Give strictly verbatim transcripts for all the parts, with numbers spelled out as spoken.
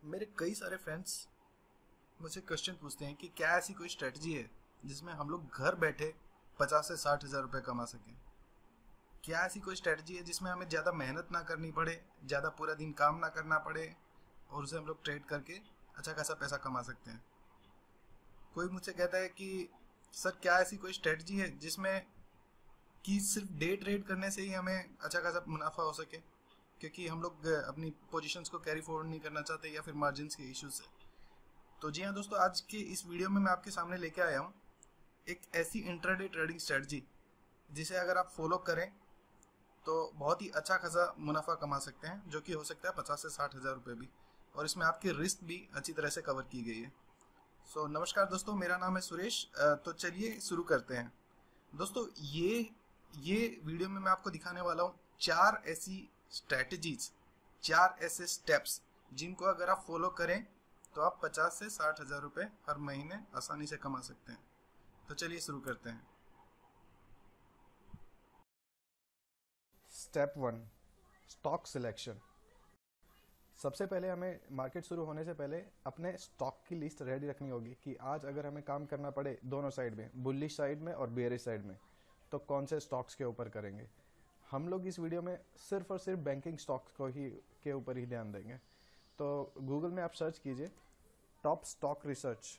मेरे कई सारे फ्रेंड्स मुझसे क्वेश्चन पूछते हैं कि क्या ऐसी कोई स्ट्रेटजी है जिसमें हम लोग घर बैठे पचास से साठ हज़ार रुपये कमा सकें। क्या ऐसी कोई स्ट्रेटजी है जिसमें हमें ज़्यादा मेहनत ना करनी पड़े, ज़्यादा पूरा दिन काम ना करना पड़े और उसे हम लोग ट्रेड करके अच्छा खासा पैसा कमा सकते हैं। कोई मुझसे कहता है कि सर क्या ऐसी कोई स्ट्रेटजी है जिसमें कि सिर्फ डे ट्रेड करने से ही हमें अच्छा खासा मुनाफा हो सके, क्योंकि हम लोग अपनी पोजीशंस को कैरी फॉरवर्ड नहीं करना चाहते या फिर मार्जिन्स के इश्यूज से। तो जी हाँ दोस्तों, आज के इस वीडियो में मैं आपके सामने लेके आया हूँ एक ऐसी इंट्राडे ट्रेडिंग स्ट्रेटजी जिसे अगर आप फॉलो करें तो बहुत ही अच्छा खासा मुनाफा कमा सकते हैं, जो कि हो सकता है पचास से साठ हज़ार रुपये भी, और इसमें आपकी रिस्क भी अच्छी तरह से कवर की गई है। सो so, नमस्कार दोस्तों, मेरा नाम है सुरेश। तो चलिए शुरू करते हैं। दोस्तों ये ये वीडियो में मैं आपको दिखाने वाला हूँ चार ऐसी स्ट्रेटजीज, चार ऐसे स्टेप्स जिनको अगर आप फॉलो करें तो आप पचास से साठ हज़ार रुपये हर महीने आसानी से कमा सकते हैं। तो चलिए शुरू करते हैं। Step one, stock selection. सबसे पहले हमें मार्केट शुरू होने से पहले अपने स्टॉक की लिस्ट रेडी रखनी होगी कि आज अगर हमें काम करना पड़े दोनों साइड में, बुलिश साइड में और बेयरिश साइड में, तो कौन से स्टॉक्स के ऊपर करेंगे। हम लोग इस वीडियो में सिर्फ और सिर्फ बैंकिंग स्टॉक्स को ही के ऊपर ही ध्यान देंगे। तो गूगल में आप सर्च कीजिए टॉप स्टॉक रिसर्च।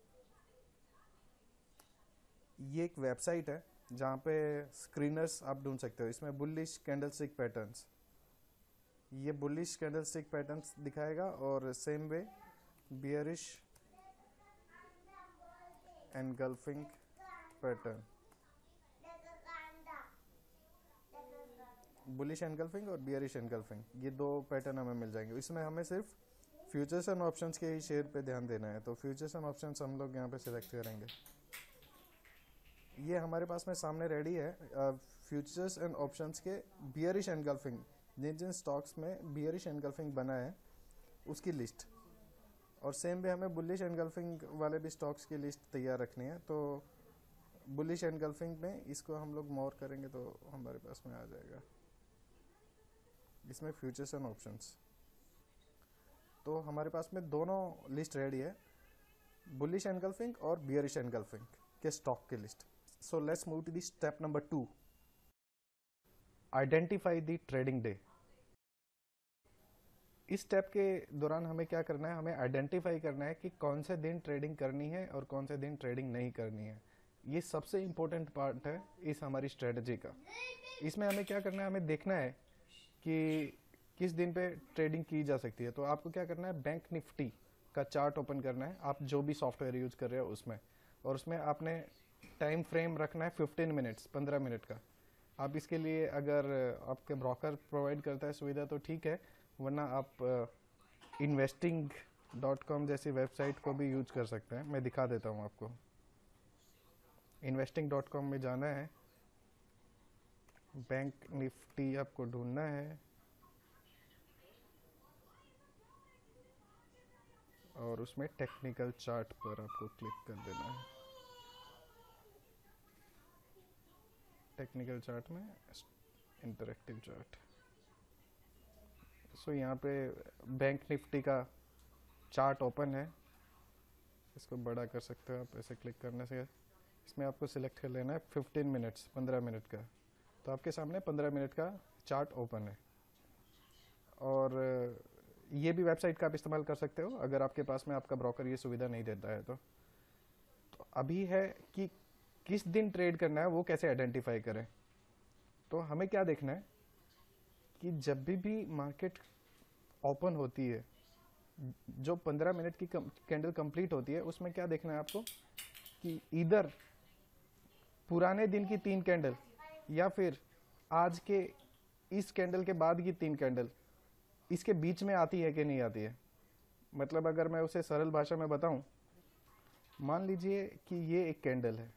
ये एक वेबसाइट है जहाँ पे स्क्रीनर्स आप ढूंढ सकते हो। इसमें बुलिश कैंडलस्टिक पैटर्न्स, ये बुलिश कैंडलस्टिक पैटर्न्स दिखाएगा और same way bearish engulfing pattern, bullish engulfing और बियरिश एनगल्फिंग, ये दो पैटर्न हमें मिल जाएंगे। इसमें हमें सिर्फ फ्यूचर्स एंड ऑप्शंस के ही शेयर पे ध्यान देना है। तो फ्यूचर्स एंड ऑप्शंस हम लोग यहाँ पे सिलेक्ट करेंगे। ये हमारे पास में सामने रेडी है फ्यूचर्स एंड ऑप्शंस के बियरिश एनगल्फिंग, जिन जिन स्टॉक्स में बियरिश एनगल्फिंग बना है उसकी लिस्ट, और सेम भी हमें बुलिश एनगल्फिंग वाले भी स्टॉक्स की लिस्ट तैयार रखनी है। तो बुलिश एनगल्फिंग में इसको हम लोग मोर करेंगे तो हमारे पास में आ जाएगा इसमें फ्यूचर्स एंड ऑप्शंस। तो हमारे पास में दोनों लिस्ट रेडी है, बुलिश एनगल्फिंग और बियरिश एनगल्फिंग के स्टॉक की list. So let's move to the step number two, identify the trading day. इस स्टेप के दौरान हमें क्या करना है, हमें आइडेंटिफाई करना है कि कौन से दिन ट्रेडिंग करनी है और कौन से दिन ट्रेडिंग नहीं करनी है। ये सबसे इंपॉर्टेंट पार्ट है इस हमारी स्ट्रेटजी का। इसमें हमें क्या करना है, हमें देखना है कि किस दिन पे ट्रेडिंग की जा सकती है। तो आपको क्या करना है, बैंक निफ्टी का चार्ट ओपन करना है, आप जो भी सॉफ्टवेयर यूज कर रहे हो उसमें, और उसमें आपने टाइम फ्रेम रखना है फिफ्टीन मिनट्स, पंद्रह मिनट का। आप इसके लिए अगर आपके ब्रोकर प्रोवाइड करता है सुविधा तो ठीक है, वरना आप इन्वेस्टिंग डॉट कॉम जैसी वेबसाइट को भी यूज कर सकते हैं। मैं दिखा देता हूँ आपको। इन्वेस्टिंग डॉट कॉम में जाना है, बैंक निफ्टी आपको ढूंढना है और उसमें टेक्निकल चार्ट पर आपको क्लिक कर देना है। टेक्निकल चार्ट में इंटरैक्टिव चार्ट। सो यहाँ पे बैंक निफ्टी का चार्ट ओपन है, इसको बड़ा कर सकते हो आप ऐसे क्लिक करने से। इसमें आपको सिलेक्ट कर लेना है फिफ्टीन मिनट्स, पंद्रह मिनट का। तो आपके सामने पंद्रह मिनट का चार्ट ओपन है, और ये भी वेबसाइट का आप इस्तेमाल कर सकते हो अगर आपके पास में आपका ब्रोकर ये सुविधा नहीं देता है। तो, तो अभी है कि किस दिन ट्रेड करना है वो कैसे आइडेंटिफाई करें। तो हमें क्या देखना है कि जब भी भी मार्केट ओपन होती है, जो पंद्रह मिनट की कैंडल कंप्लीट होती है, उसमें क्या देखना है आपको कि इधर पुराने दिन की तीन कैंडल या फिर आज के इस कैंडल के बाद की तीन कैंडल इसके बीच में आती है कि नहीं आती है। मतलब अगर मैं उसे सरल भाषा में बताऊं, मान लीजिए कि ये एक कैंडल है,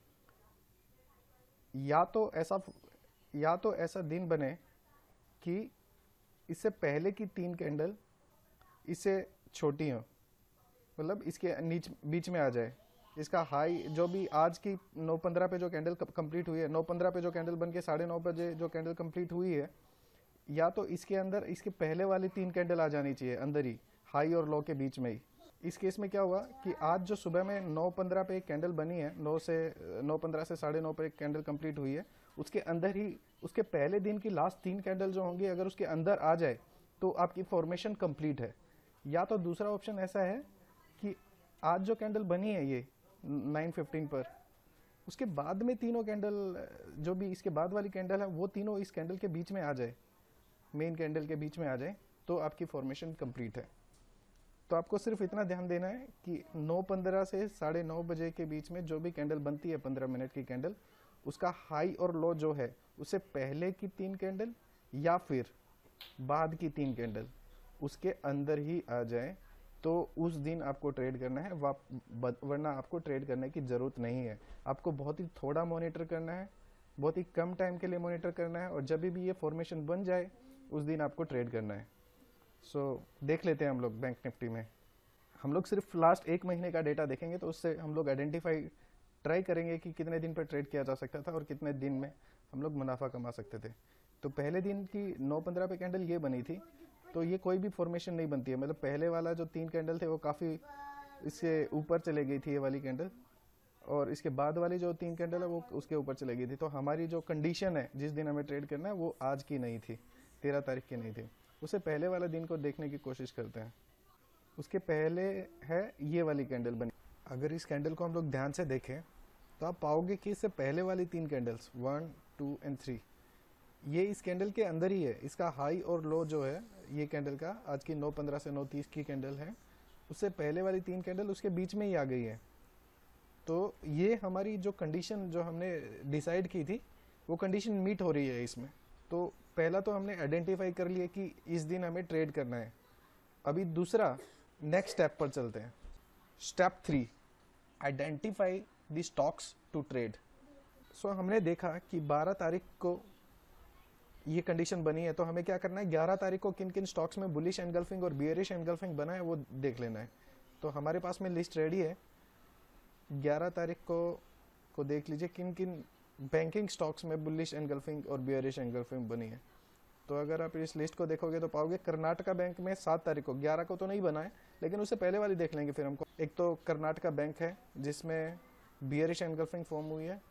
या तो ऐसा या तो ऐसा दिन बने कि इससे पहले की तीन कैंडल इससे छोटी हो, मतलब इसके नीचे बीच में आ जाए। इसका हाई जो भी आज की नौ पंद्रह पे जो कैंडल कंप्लीट हुई है, नौ पंद्रह पे जो कैंडल बन के साढ़े नौ बजे जो कैंडल कंप्लीट हुई है, या तो इसके अंदर इसके पहले वाली तीन कैंडल आ जानी चाहिए अंदर ही, हाई और लो के बीच में ही। इस केस में क्या हुआ कि आज जो सुबह में नौ पंद्रह पे एक कैंडल बनी है, नौ से नौ पंद्रह से साढ़े नौ पे एक कैंडल कंप्लीट हुई है, उसके अंदर ही उसके पहले दिन की लास्ट तीन कैंडल जो होंगी अगर उसके अंदर आ जाए तो आपकी फॉर्मेशन कंप्लीट है। या तो दूसरा ऑप्शन ऐसा है कि आज जो कैंडल बनी है ये नाइन फिफ्टीन पर, उसके बाद में तीनों कैंडल जो भी इसके बाद वाली कैंडल है वो तीनों इस कैंडल के बीच में आ जाए, मेन कैंडल के बीच में आ जाए, तो आपकी फॉर्मेशन कंप्लीट है। तो आपको सिर्फ इतना ध्यान देना है कि नौ पंद्रह से साढ़े नौ बजे के बीच में जो भी कैंडल बनती है पंद्रह मिनट की कैंडल, उसका हाई और लो जो है उससे पहले की तीन कैंडल या फिर बाद की तीन कैंडल उसके अंदर ही आ जाए तो उस दिन आपको ट्रेड करना है, वरना आपको ट्रेड करने की ज़रूरत नहीं है। आपको बहुत ही थोड़ा मॉनिटर करना है, बहुत ही कम टाइम के लिए मॉनिटर करना है, और जब भी ये फॉर्मेशन बन जाए उस दिन आपको ट्रेड करना है। सो so, देख लेते हैं हम लोग बैंक निफ्टी में। हम लोग सिर्फ लास्ट एक महीने का डेटा देखेंगे तो उससे हम लोग आइडेंटिफाई ट्राई करेंगे कि कितने दिन पर ट्रेड किया जा सकता था और कितने दिन में हम लोग मुनाफा कमा सकते थे। तो पहले दिन की नौ पंद्रह पे कैंडल ये बनी थी, तो ये कोई भी फॉर्मेशन नहीं बनती है, मतलब पहले वाला जो तीन कैंडल थे वो काफ़ी इससे ऊपर चले गई थी ये वाली कैंडल, और इसके बाद वाली जो तीन कैंडल है वो उसके ऊपर चले गई थी। तो हमारी जो कंडीशन है जिस दिन हमें ट्रेड करना है वो आज की नहीं थी, तेरह तारीख की नहीं थी। उससे पहले वाला दिन को देखने की कोशिश करते हैं। उसके पहले है ये वाली कैंडल बनी। अगर इस कैंडल को हम लोग ध्यान से देखें तो आप पाओगे कि इससे पहले वाली तीन candles one two and three ये इस कैंडल के अंदर ही है। इसका हाई और लो जो है ये कैंडल का आज की नौ पंद्रह से नौ तीस की कैंडल है, उससे पहले वाली तीन कैंडल उसके बीच में ही आ गई है। तो ये हमारी जो कंडीशन जो हमने डिसाइड की थी वो कंडीशन मीट हो रही है इसमें। तो पहला तो हमने आइडेंटिफाई कर लिया कि इस दिन हमें ट्रेड करना है। अभी दूसरा नेक्स्ट स्टेप पर चलते हैं। Step three, identify the stocks to trade. So हमने देखा कि बारह तारीख को ये कंडीशन बनी है, तो हमें क्या करना है, ग्यारह तारीख को किन किन स्टॉक्स में बुलिश एनगल्फिंग और बियरिश एनगल्फिंग बना है वो देख लेना है। तो हमारे पास में लिस्ट रेडी है। ग्यारह तारीख को को देख लीजिए किन किन बैंकिंग स्टॉक्स में बुलिश एनगल्फिंग और बियरिश एनगल्फिंग बनी है। तो अगर आप इस लिस्ट को देखोगे तो पाओगे कर्नाटका बैंक में सात तारीख को, ग्यारह को तो नहीं बना है लेकिन उससे पहले वाली देख लेंगे फिर हमको। एक तो कर्नाटका बैंक है जिसमें बियरिश एनगल्फिंग फॉर्म हुई है,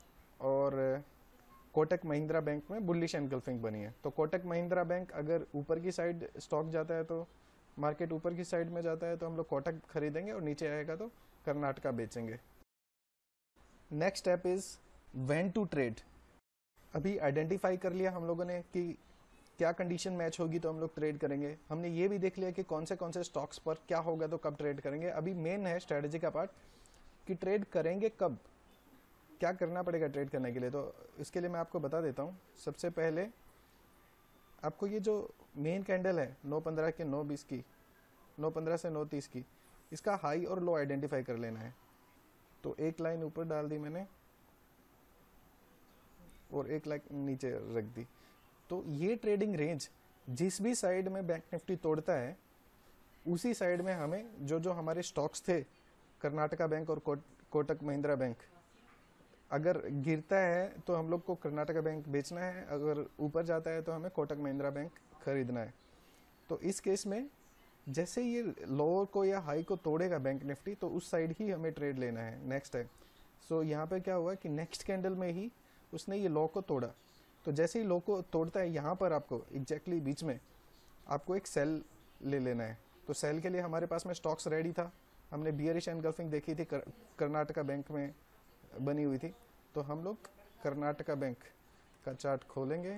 और कोटक महिंद्रा बैंक में बुलिश एनगल्फिंग बनी है। तो कोटक महिंद्रा बैंक अगर ऊपर की साइड स्टॉक जाता है तो मार्केट ऊपर की साइड में जाता है तो हम लोग कोटक खरीदेंगे, और नीचे आएगा तो कर्नाटका बेचेंगे। Next step is when to trade. अभी आइडेंटिफाई कर लिया हम लोगों ने कि क्या कंडीशन मैच होगी तो हम लोग ट्रेड करेंगे। हमने ये भी देख लिया कि कौन से कौन से स्टॉक्स पर क्या होगा तो कब ट्रेड करेंगे। अभी मेन है स्ट्रेटजी का पार्ट कि ट्रेड करेंगे कब, क्या करना पड़ेगा ट्रेड करने के लिए। तो इसके लिए मैं आपको बता देता हूँ। सबसे पहले आपको ये जो मेन कैंडल है नौ पंद्रह के नौ बीस की, नौ पंद्रह से नौ तीस की, इसका हाई और लो आइडेंटिफाई कर लेना है। तो एक लाइन ऊपर डाल दी मैंने और एक लाइन नीचे रख दी। तो ये ट्रेडिंग रेंज जिस भी साइड में बैंक निफ्टी तोड़ता है उसी साइड में हमें जो जो हमारे स्टॉक्स थे, कर्नाटका बैंक और को, कोटक महिंद्रा बैंक, अगर गिरता है तो हम लोग को कर्नाटका बैंक बेचना है, अगर ऊपर जाता है तो हमें कोटक महिंद्रा बैंक खरीदना है। तो इस केस में जैसे ये लो को या हाई को तोड़ेगा बैंक निफ्टी तो उस साइड ही हमें ट्रेड लेना है। नेक्स्ट है, सो यहाँ पे क्या हुआ कि नेक्स्ट कैंडल में ही उसने ये लो को तोड़ा। तो जैसे ही लो को तोड़ता है यहाँ पर आपको एग्जैक्टली बीच में आपको एक सेल ले लेना है। तो सेल के लिए हमारे पास में स्टॉक्स रेडी था। हमने बियरिश एनगल्फिंग देखी थी, कर, कर्नाटका बैंक में बनी हुई थी। तो हम लोग कर्नाटका बैंक का चार्ट खोलेंगे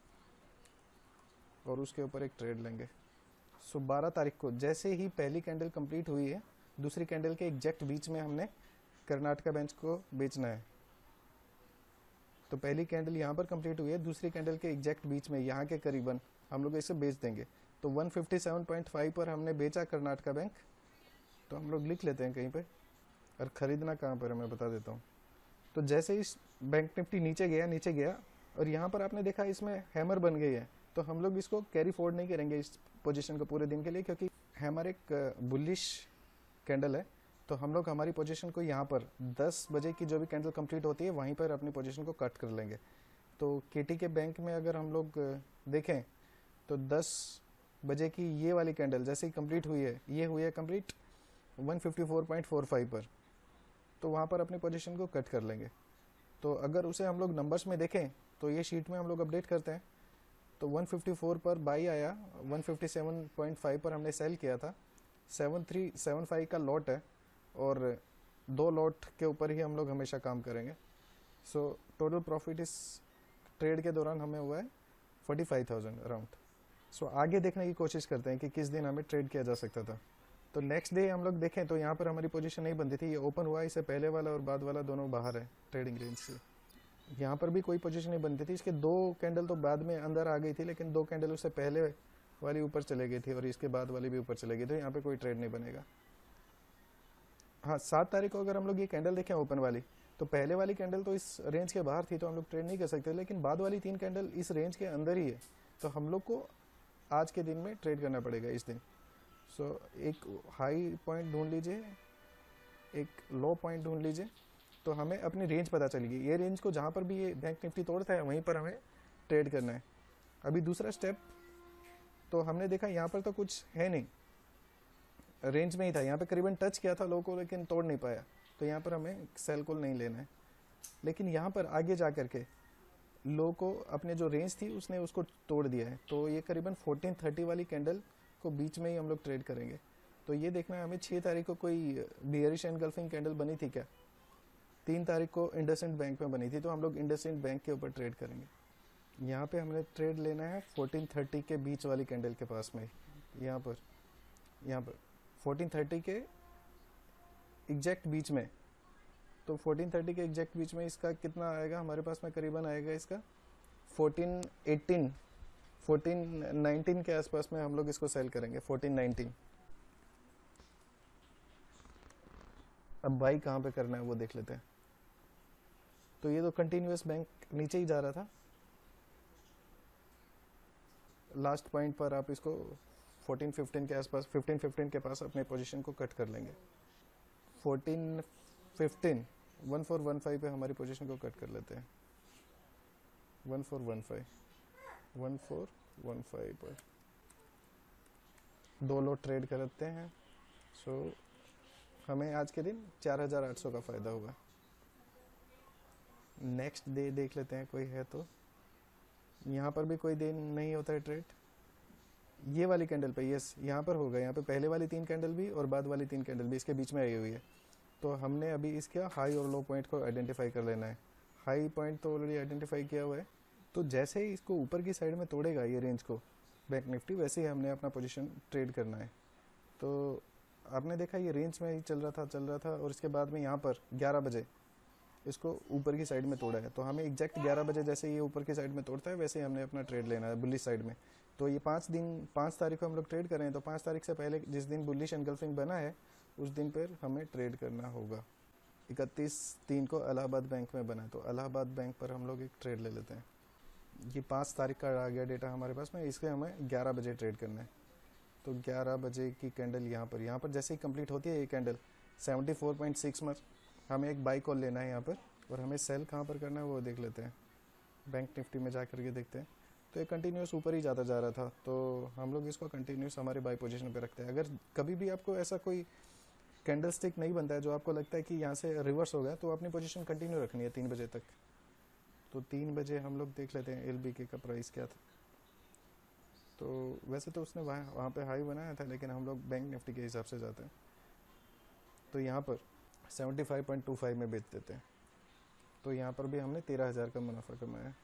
और उसके ऊपर एक ट्रेड लेंगे। सो बारह तारीख को जैसे ही पहली कैंडल कंप्लीट हुई है, दूसरी कैंडल के एग्जैक्ट बीच में हमने कर्नाटका बैंक को बेचना है। तो पहली कैंडल यहाँ पर कंप्लीट हुई है, दूसरी कैंडल के एग्जैक्ट बीच में यहाँ के करीबन हम लोग इसे बेच देंगे। तो एक सौ सत्तावन पॉइंट पाँच पर हमने बेचा कर्नाटका बैंक। तो हम लोग लिख लेते हैं कहीं पे, और ख़रीदना कहाँ पर है मैं बता देता हूँ। तो जैसे इस बैंक निफ्टी नीचे गया नीचे गया और यहाँ पर आपने देखा इसमें हैमर बन गई है, तो हम लोग इसको कैरी फॉरवर्ड नहीं करेंगे इस पोजीशन को पूरे दिन के लिए, क्योंकि हैमर एक बुलिश कैंडल है। तो हम लोग हमारी पोजीशन को यहाँ पर दस बजे की जो भी कैंडल कंप्लीट होती है वहीं पर अपनी पोजीशन को कट कर लेंगे। तो केटी के बैंक में अगर हम लोग देखें तो दस बजे की ये वाली कैंडल जैसे ही कंप्लीट हुई है, ये हुई है complete one fifty four point four five पर, तो वहाँ पर अपनी पोजीशन को कट कर लेंगे। तो अगर उसे हम लोग नंबर्स में देखें तो ये शीट में हम लोग अपडेट करते हैं, तो वन फिफ्टी फोर पर बाई आया, one fifty seven point five पर हमने सेल किया था, सेवन थ्री सेवन फाइव का लॉट है और दो लॉट के ऊपर ही हम लोग हमेशा काम करेंगे। सो टोटल प्रॉफिट इस ट्रेड के दौरान हमें हुआ है forty five thousand around. So आगे देखने की कोशिश करते हैं कि किस दिन हमें ट्रेड किया जा सकता था। तो नेक्स्ट डे हम लोग देखें तो यहाँ पर हमारी पोजीशन नहीं बनती थी, ये ओपन हुआ, इससे पहले वाला और बाद वाला दोनों बाहर है ट्रेडिंग रेंज से। यहाँ पर भी कोई पोजीशन नहीं बनती थी, इसके दो कैंडल तो बाद में अंदर आ गई थी, लेकिन दो कैंडल उससे पहले वाली ऊपर चले गई थी और इसके बाद वाली भी ऊपर चले गई, तो यहाँ पे कोई ट्रेड नहीं बनेगा। हाँ, सात तारीख को अगर हम लोग ये कैंडल देखें ओपन वाली, तो पहले वाली कैंडल तो इस रेंज के बाहर थी तो हम लोग ट्रेड नहीं कर सकते, लेकिन बाद वाली तीन कैंडल इस रेंज के अंदर ही है, तो हम लोग को आज के दिन में ट्रेड करना पड़ेगा इस दिन। सो so, एक हाई पॉइंट ढूंढ लीजिए, एक लो पॉइंट ढूंढ लीजिए, तो हमें अपनी रेंज पता चलेगी। ये रेंज को जहाँ पर भी ये बैंक निफ्टी तोड़ता है वहीं पर हमें ट्रेड करना है। अभी दूसरा स्टेप तो हमने देखा यहाँ पर तो कुछ है नहीं, रेंज में ही था, यहाँ पे करीबन टच किया था लो को लेकिन तोड़ नहीं पाया, तो यहाँ पर हमें सेल कॉल नहीं लेना है। लेकिन यहाँ पर आगे जा कर के लो को अपने जो रेंज थी उसने उसको तोड़ दिया है, तो ये करीबन फोर्टीन थर्टी वाली कैंडल को बीच में ही हम लोग ट्रेड करेंगे। तो ये देखना है हमें छः तारीख को कोई बियरिश एनगल्फिंग कैंडल बनी थी क्या, तीन तारीख को इंडसइंड बैंक में बनी थी, तो हम लोग इंडसइंड बैंक के ऊपर ट्रेड करेंगे। यहाँ पे हमने ट्रेड लेना है फोर्टीन थर्टी के बीच वाली कैंडल के पास में, यहाँ पर यहाँ पर फोर्टीन थर्टी के एग्जैक्ट बीच में। तो फोर्टीन थर्टी के एग्जैक्ट बीच में इसका कितना आएगा हमारे पास में, करीबन आएगा इसका फोर्टीन एटीन फोर्टीन नाइनटीन के आसपास में हम लोग इसको सेल करेंगे, फोर्टीन नाइनटीन। अब बाई कहाँ पे करना है वो देख लेते हैं। तो ये तो कंटिन्यूअस बैंक नीचे ही जा रहा था, लास्ट पॉइंट पर आप इसको फोर्टीन फिफ्टीन के आसपास, फिफ्टीन फिफ्टीन के पास अपने पोजीशन को कट कर लेंगे। Fourteen fifteen one four one five पे हमारी पोजीशन को कट कर लेते हैं, one four one five one four one five पर दो लोग ट्रेड करते हैं। सो so, हमें आज के दिन चार हज़ार आठ सौ का फ़ायदा हुआ। नेक्स्ट डे देख लेते हैं कोई है तो, यहाँ पर भी कोई दिन नहीं होता है ट्रेड। ये वाली कैंडल पे यस यहाँ पर होगा, यहाँ पे पहले वाली तीन कैंडल भी और बाद वाली तीन कैंडल भी इसके बीच में आई हुई है, तो हमने अभी इसका हाई और लो पॉइंट को आइडेंटिफाई कर लेना है। हाई पॉइंट तो ऑलरेडी आइडेंटिफाई किया हुआ है, तो जैसे ही इसको ऊपर की साइड में तोड़ेगा ये रेंज को बैंक निफ्टी, वैसे ही हमने अपना पोजीशन ट्रेड करना है। तो आपने देखा ये रेंज में ही चल रहा था चल रहा था और इसके बाद में यहाँ पर ग्यारह बजे इसको ऊपर की साइड में तोड़ा है, तो हमें एग्जैक्ट ग्यारह बजे जैसे ये ऊपर की साइड में तोड़ता है वैसे ही हमने अपना ट्रेड लेना है बुलिश साइड में। तो ये पाँच दिन पाँच तारीख को हम लोग ट्रेड करें, तो पाँच तारीख से पहले जिस दिन बुलिश एनगल्फिंग बना है उस दिन पर हमें ट्रेड करना होगा। इकतीस तीन को इलाहाबाद बैंक में बना है, तो इलाहाबाद बैंक पर हम लोग एक ट्रेड ले लेते हैं। ये पाँच तारीख का आ गया डेटा हमारे पास में, इसके हमें ग्यारह बजे ट्रेड करना है। तो ग्यारह बजे की कैंडल यहाँ पर यहाँ पर जैसे ही कंप्लीट होती है ये candle seventy four point six में हमें एक बाई कॉल लेना है यहाँ पर, और हमें सेल कहाँ पर करना है वो देख लेते हैं। बैंक निफ्टी में जा करके देखते हैं, तो ये कंटिन्यूस ऊपर ही जाता जा रहा था, तो हम लोग इसको कंटिन्यूस हमारे बाई पोजीशन पे रखते हैं। अगर कभी भी आपको ऐसा कोई कैंडल स्टिक नहीं बनता है जो आपको लगता है कि यहाँ से रिवर्स हो गया, तो अपनी पोजीशन कंटिन्यू रखनी है तीन बजे तक। तो तीन बजे हम लोग देख लेते हैं एल बी के का प्राइस क्या था। तो वैसे तो उसने वहाँ वहाँ पे हाई बनाया था, लेकिन हम लोग बैंक निफ्टी के हिसाब से जाते हैं, तो यहाँ पर seventy five point two five में बेच देते हैं। तो यहाँ पर भी हमने तेरह हज़ार का मुनाफा कमाया।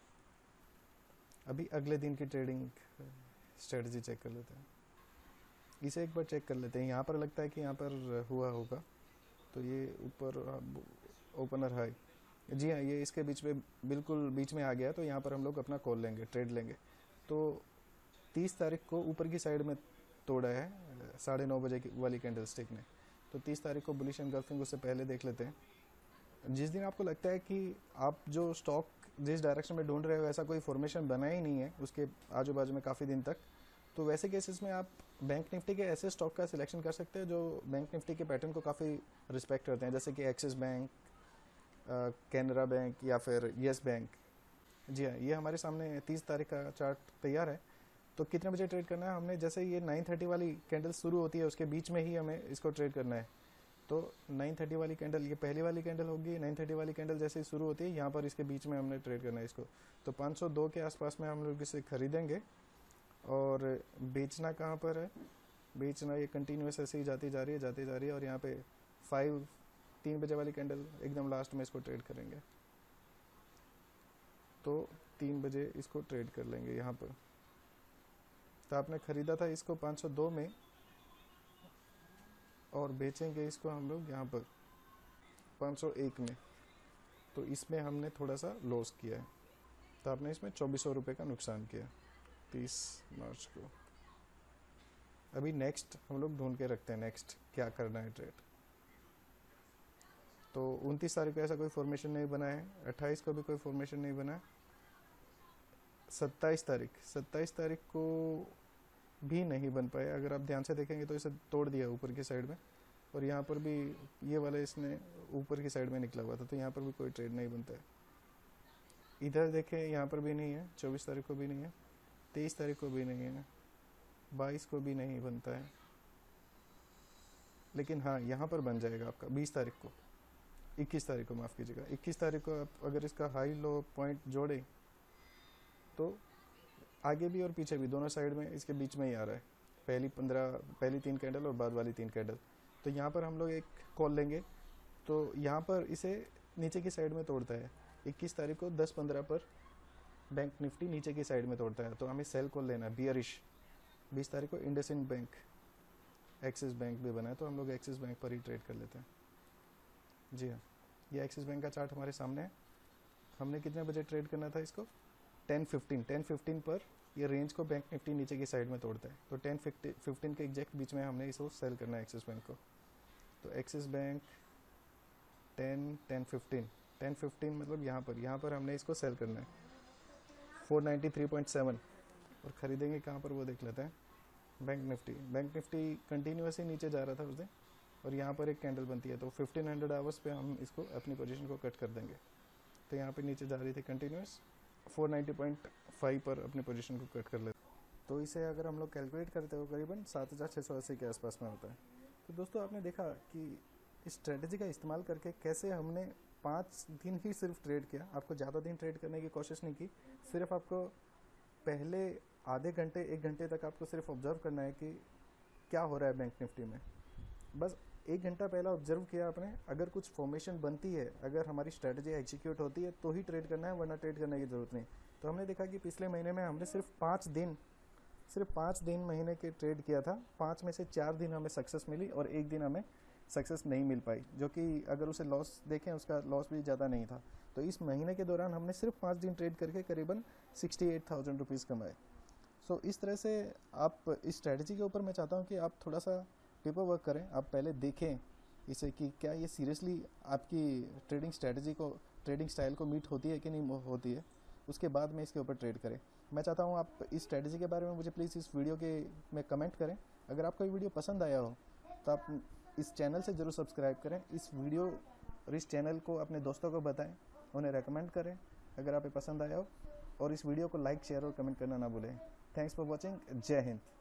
अभी अगले दिन की ट्रेडिंग स्ट्रेटजी चेक कर लेते हैं, इसे एक बार चेक कर लेते हैं। यहाँ पर लगता है कि यहाँ पर हुआ होगा, तो ये ऊपर ओपनर हाई, जी हाँ ये इसके बीच में बिल्कुल बीच में आ गया, तो यहाँ पर हम लोग अपना कॉल लेंगे, ट्रेड लेंगे। तो तीस तारीख को ऊपर की साइड में तोड़ा है साढ़े नौ बजे की वाली कैंडल स्टिक ने, तो तीस तारीख को बुलिश एनगल्फिंग उससे पहले देख लेते हैं। जिस दिन आपको लगता है कि आप जो स्टॉक जिस डायरेक्शन में ढूंढ रहे हो ऐसा कोई फॉर्मेशन बना ही नहीं है उसके आजू बाजू में काफ़ी दिन तक, तो वैसे केसेस में आप बैंक निफ्टी के ऐसे स्टॉक का सिलेक्शन कर सकते हैं जो बैंक निफ्टी के पैटर्न को काफ़ी रिस्पेक्ट करते हैं, जैसे कि एक्सिस बैंक, कैनरा बैंक या फिर येस बैंक। जी हाँ, ये हमारे सामने तीस तारीख का चार्ट तैयार है। तो कितने बजे ट्रेड करना है हमने, जैसे ये नाइन थर्टी वाली कैंडल शुरू होती है उसके बीच में ही हमें इसको ट्रेड करना है। तो नाइन थर्टी वाली कैंडल, ये पहली वाली कैंडल होगी, नाइन थर्टी वाली कैंडल जैसे ही शुरू होती है यहाँ पर इसके बीच में हमने ट्रेड करना है इसको। तो पाँच सौ दो के आसपास में हम लोग इसे खरीदेंगे। और बेचना कहाँ पर है, बेचना ये कंटिन्यूस ऐसे ही जाती जा रही है जाती जा रही है और यहाँ पे फाइव तीन बजे वाली कैंडल एकदम लास्ट में इसको ट्रेड करेंगे। तो तीन बजे इसको ट्रेड कर लेंगे यहाँ पर। तो आपने ख़रीदा था इसको पाँच सौ दो में और बेचेंगे इसको हम लोग यहाँ पर पाँच सौ एक में। तो इसमें हमने थोड़ा सा लॉस किया है, तो आपने इसमें चौबीस सौ रुपये का नुकसान किया तीस मार्च को। अभी नेक्स्ट हम लोग ढूंढ के रखते हैं नेक्स्ट क्या करना है ट्रेड। तो उनतीस तारीख को ऐसा कोई फॉर्मेशन नहीं बना है, अट्ठाईस को भी कोई फॉर्मेशन नहीं बना है, सत्ताईस तारीख सत्ताईस तारीख को भी नहीं बन पाया। अगर आप ध्यान से देखेंगे तो इसे तोड़ दिया ऊपर की साइड में, और यहाँ पर भी ये वाला इसने ऊपर की साइड में निकला हुआ था, तो यहाँ पर भी कोई ट्रेड नहीं बनता है। इधर देखें यहाँ पर भी नहीं है, चौबीस तारीख को भी नहीं है, तेईस तारीख को भी नहीं है, बाईस को भी नहीं बनता है। लेकिन हाँ यहाँ पर बन जाएगा आपका बीस तारीख को, इक्कीस तारीख को माफ़ कीजिएगा, इक्कीस तारीख को आप अगर इसका हाई लो पॉइंट जोड़े तो आगे भी और पीछे भी दोनों साइड में इसके बीच में ही आ रहा है, पहली पंद्रह पहली तीन कैंडल और बाद वाली तीन कैंडल। तो यहाँ पर हम लोग एक कॉल लेंगे, तो यहाँ पर इसे नीचे की साइड में तोड़ता है। इक्कीस तारीख को दस पंद्रह पर बैंक निफ्टी नीचे की साइड में तोड़ता है, तो हमें सेल कॉल लेना है बियरिश। बीस तारीख को इंडसइंड बैंक, एक्सिस बैंक भी बना है, तो हम लोग एक्सिस बैंक पर ही ट्रेड कर लेते हैं। जी हाँ, ये एक्सिस बैंक का चार्ट हमारे सामने है। हमने कितने बजे ट्रेड करना था इसको, टेन फिफ्टीन टेन फिफ्टीन पर ये रेंज को बैंक निफ्टी नीचे की साइड में तोड़ता है, तो टेन फिफ्टीन के एग्जैक्ट बीच में हमने इसको सेल करना है एक्सिस बैंक को। तो Axis Bank ten ten fifteen ten fifteen मतलब यहाँ पर यहाँ पर हमने इसको सेल करना है four ninety three point seven, और ख़रीदेंगे कहाँ पर वो देख लेते हैं। Bank Nifty bank Nifty continuously नीचे जा रहा था उस दिन, और यहाँ पर एक कैंडल बनती है, तो फिफ्टीन हंड्रेड आवर्स पे हम इसको अपनी पोजीशन को कट कर देंगे। तो यहाँ पे नीचे जा रही थी continuous, four ninety point five पर अपनी पोजीशन को कट कर लेते। तो इसे अगर हम लोग कैलकुलेट करते हो करीबन सात हज़ार छः सौ अस्सी के आसपास में होता है। तो दोस्तों आपने देखा कि इस स्ट्रेटजी का इस्तेमाल करके कैसे हमने पाँच दिन ही सिर्फ ट्रेड किया, आपको ज़्यादा दिन ट्रेड करने की कोशिश नहीं की। सिर्फ आपको पहले आधे घंटे एक घंटे तक आपको सिर्फ ऑब्जर्व करना है कि क्या हो रहा है बैंक निफ्टी में। बस एक घंटा पहला ऑब्जर्व किया आपने, अगर कुछ फॉर्मेशन बनती है, अगर हमारी स्ट्रेटजी एग्जीक्यूट होती है तो ही ट्रेड करना है, वरना ट्रेड करने की ज़रूरत नहीं। तो हमने देखा कि पिछले महीने में हमने सिर्फ पाँच दिन सिर्फ पाँच दिन महीने के ट्रेड किया था। पाँच में से चार दिन हमें सक्सेस मिली और एक दिन हमें सक्सेस नहीं मिल पाई, जो कि अगर उसे लॉस देखें उसका लॉस भी ज़्यादा नहीं था। तो इस महीने के दौरान हमने सिर्फ पाँच दिन ट्रेड करके करीबन सिक्सटी एट थाउजेंड रुपीज़ कमाए। सो so, इस तरह से आप इस स्ट्रेटजी के ऊपर मैं चाहता हूँ कि आप थोड़ा सा पेपर वर्क करें, आप पहले देखें इसे कि क्या ये सीरियसली आपकी ट्रेडिंग स्ट्रेटजी को ट्रेडिंग स्टाइल को मीट होती है कि नहीं होती है, उसके बाद में इसके ऊपर ट्रेड करें। मैं चाहता हूँ आप इस स्ट्रेटजी के बारे में मुझे प्लीज़ इस वीडियो के में कमेंट करें। अगर आपको ये वीडियो पसंद आया हो तो आप इस चैनल से ज़रूर सब्सक्राइब करें, इस वीडियो और इस चैनल को अपने दोस्तों को बताएं, उन्हें रेकमेंड करें अगर आप पसंद आया हो, और इस वीडियो को लाइक शेयर और कमेंट करना ना भूलें। Thanks for watching. जय हिंद।